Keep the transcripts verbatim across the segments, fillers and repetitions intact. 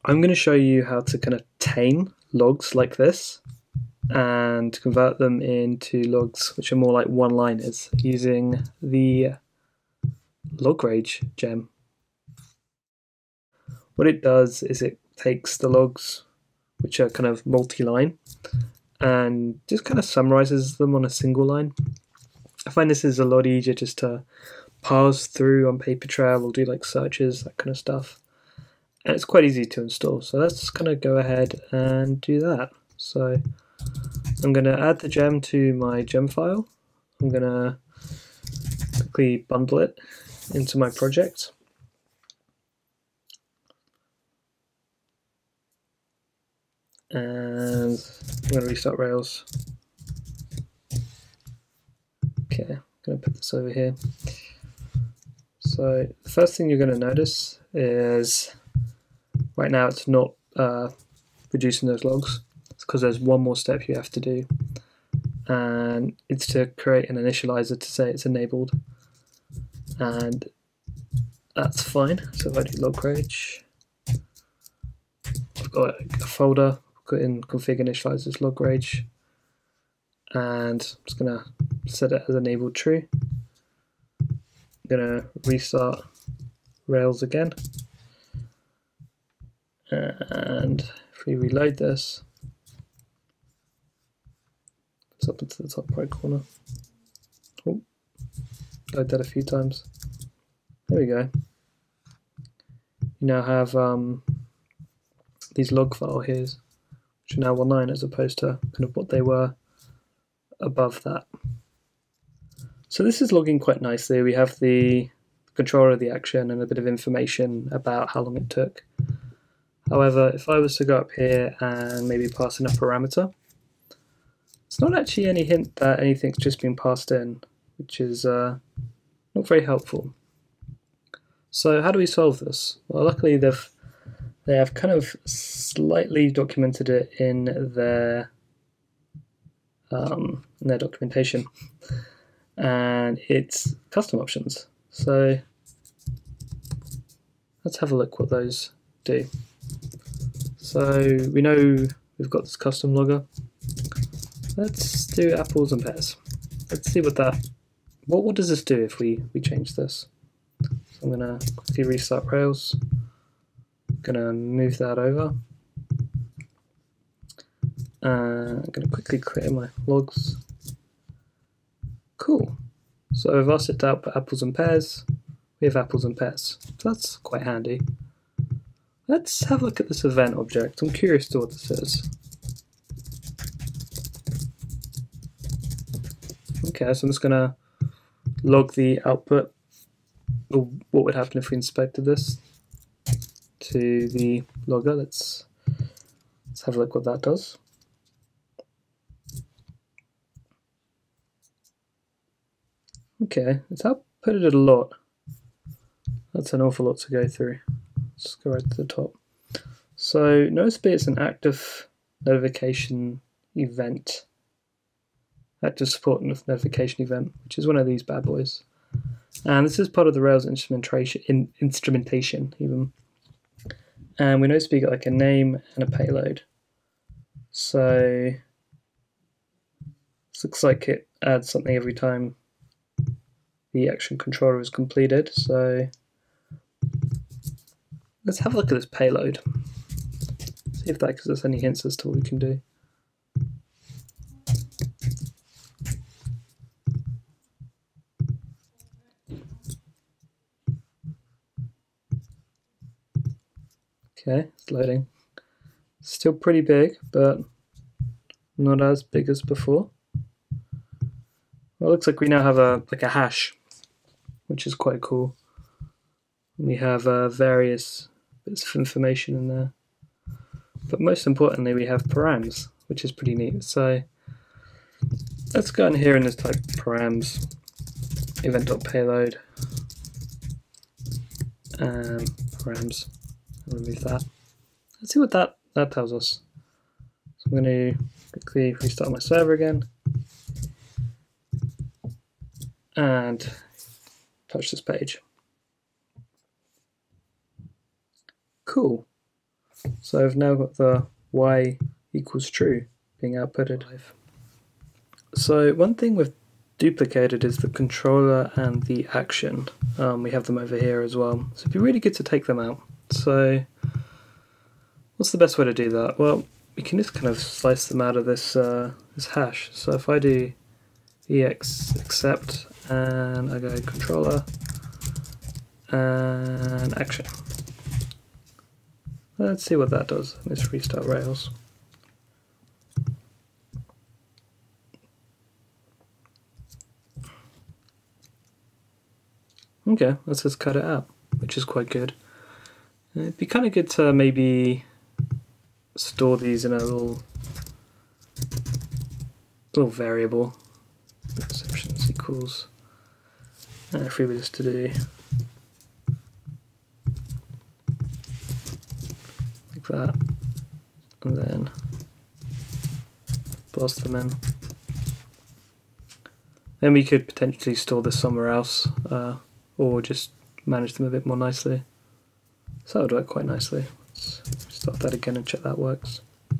I'm going to show you how to kind of tame logs like this and convert them into logs which are more like one-liners using the log rage gem. What it does is it takes the logs which are kind of multi-line and just kind of summarizes them on a single line. I find this is a lot easier just to parse through on Papertrail or do like searches, that kind of stuff. And it's quite easy to install. So let's kind of go ahead and do that. So I'm going to add the gem to my gem file. I'm going to quickly bundle it into my project. And I'm going to restart Rails. Okay, I'm going to put this over here. So the first thing you're going to notice is right now it's not uh, reducing those logs. It's because there's one more step you have to do, and it's to create an initializer to say it's enabled, and that's fine. So if I do log rage, I've got a folder, I've got in config initializers log rage, and I'm just going to set it as enabled true. I'm going to restart Rails again, and if we reload this, it's up into the top right corner. Oh, load that a few times. There we go. You now have um, these log file here, which are now one line as opposed to kind of what they were above that. So this is logging quite nicely. We have the controller of the action and a bit of information about how long it took. However, if I was to go up here and maybe pass in a parameter, it's not actually any hint that anything's just been passed in, which is uh, not very helpful. So how do we solve this? Well, luckily they've they have kind of slightly documented it in their um, in their documentation, and it's custom options. So let's have a look what those do. So we know we've got this custom logger. Let's do apples and pears. Let's see what that. What what does this do if we we change this? So I'm gonna quickly restart Rails. I'm gonna move that over. Uh, I'm gonna quickly clear my logs. Cool. So I've asked it to output apples and pears. We have apples and pears. So that's quite handy. Let's have a look at this event object. I'm curious to what this is. Okay, so I'm just gonna log the output, or what would happen if we inspected this, to the logger. Let's let's have a look what that does. Okay, it's outputted a lot. That's an awful lot to go through. Let's go right to the top. So noticeably it's an active notification event. Active support notification event, which is one of these bad boys. And this is part of the Rails instrumentation, in, instrumentation even. And we notice we got like a name and a payload. So this looks like it adds something every time the action controller is completed. So let's have a look at this payload. See if that gives us any hints as to what we can do. Okay, it's loading. Still pretty big, but not as big as before. Well, it looks like we now have a like a hash, which is quite cool. We have uh, various bits of information in there, but most importantly, we have params, which is pretty neat. So let's go in here and just type params event.payload and params. I'll remove that. Let's see what that that tells us. So I'm going to quickly restart my server again and touch this page. Cool. So I've now got the y equals true being outputted. So one thing we've duplicated is the controller and the action. Um, we have them over here as well. So it'd be really good to take them out. So what's the best way to do that? Well, we can just kind of slice them out of this uh, this hash. So if I do ex accept and I go controller and action. Let's see what that does. Let's restart Rails. Okay, let's just cut it out, which is quite good. It'd be kind of good to maybe store these in a little little variable. Exceptions equals. And if we were just to do like that, and then blast them in. Then we could potentially store this somewhere else, uh, or just manage them a bit more nicely. So that would work quite nicely. Let's start that again and check that works.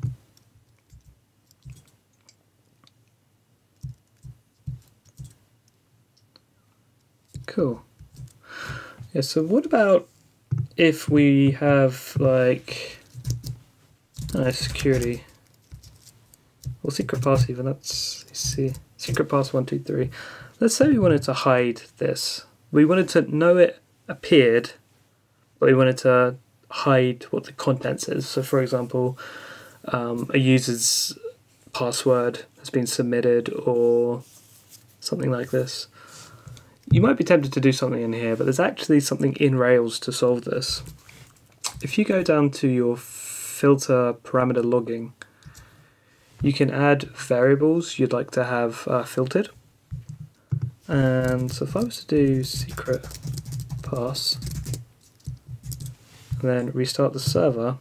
Cool. Yeah, so what about if we have like uh, security or secret pass even, that's see secret pass one two three. Let's say we wanted to hide this. We wanted to know it appeared, but we wanted to hide what the contents is. So for example, um, a user's password has been submitted or something like this. You might be tempted to do something in here, but there's actually something in Rails to solve this. If you go down to your filter parameter logging, you can add variables you'd like to have uh, filtered. And so if I was to do secret pass, and then restart the server,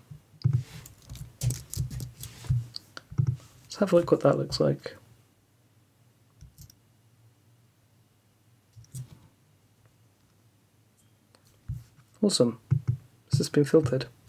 let's have a look what that looks like. Awesome. This has been filtered.